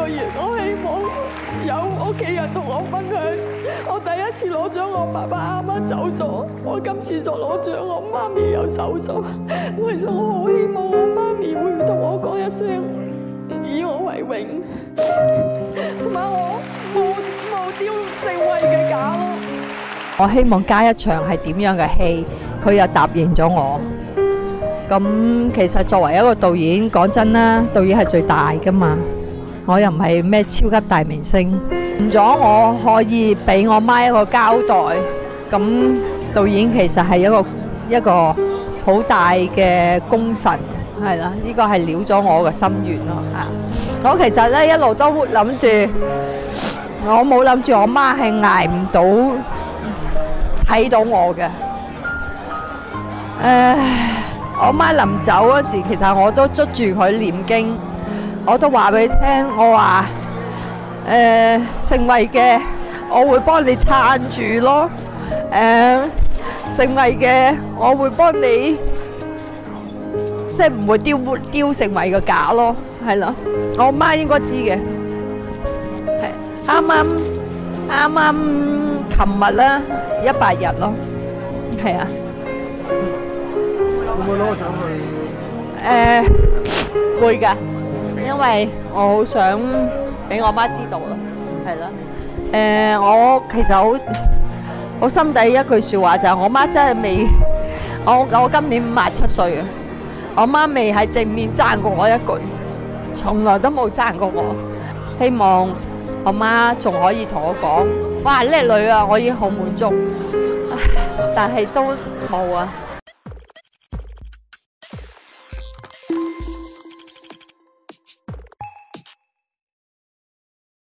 個月，我希望有屋企人同我分享。我第一次攞獎，我爸爸啱啱走咗，我今次再攞獎，我媽咪又走咗。其實我好希望我媽咪會同我講一聲以我為榮，同埋我冇丟成為嘅架咯。 我希望加一場係點樣嘅戲，佢又答應咗我。咁其實作為一個導演，講真啦，導演係最大㗎嘛。我又唔係咩超級大明星，完咗我可以俾我媽一個交代。咁導演其實係一個好大嘅功臣，係啦，呢個係了咗我嘅心願咯嚇。我其實咧一路都諗住，我冇諗住我媽係捱唔到睇到我嘅。我媽臨走嗰時，其實我都捉住佢念經，我都話俾佢聽，我話成為嘅我會幫你撐住咯，成為嘅我會幫你，即係唔會丟成為個架咯，係咯，我媽應該知嘅，係啱啱琴日啦，100日咯，係啊。 會唔會攞個獎去？ 會㗎，因為我好想俾我媽知道咯，係啦。我其實好心底一句説話就係我媽真係未，我今年57歲啊，我媽未喺正面讚過我一句，從來都冇讚過我。希望我媽仲可以同我講，哇叻女啊，我已經好滿足，但係都冇啊。